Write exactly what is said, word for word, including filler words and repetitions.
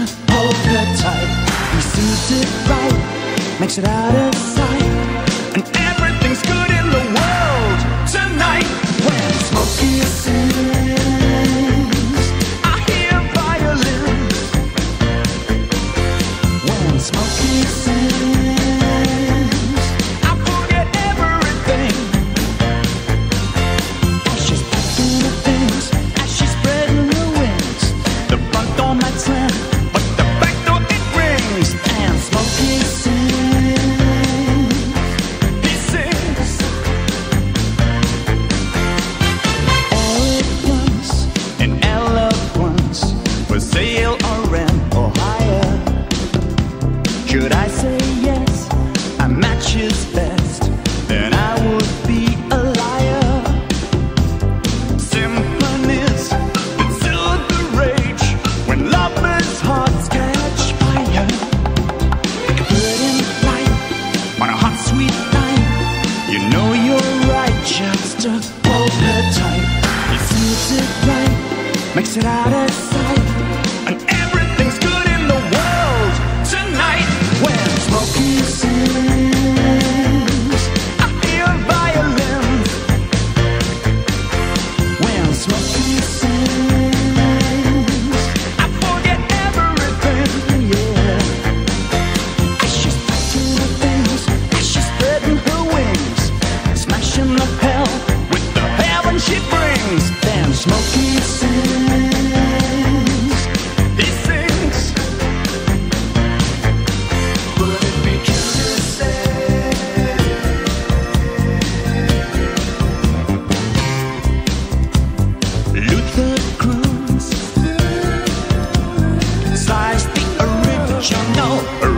hold her tight. He sees it right, makes it out of sight, and everything's good in the world tonight. When Smokey sings, I hear violins. When Smokey sings, I forget everything. As she's packing the things, as she's spreading her wings, the front door might slam, but the back door it rings. And Smokey sings, he sings. Eloquence and eloquence for sale or rent or hire. Should I say yes, a match is best, then I would be a liar. Symphonies that soothe the rage when lovers' hearts catch fire. Like a bird in flight on a hot sweet night, you know you're right just to hold her tight. He sees it right, makes it out of sight, and everything's good in the world tonight. When Smokey sings, I hear violins. When Smokey sings, I forget everything, yeah. As she's packing the things, as she's spreading her wings, smashing the hell with the heaven she brings. Then Smokey sings, he sings. Would it be true to say Luther Cruz sighs the original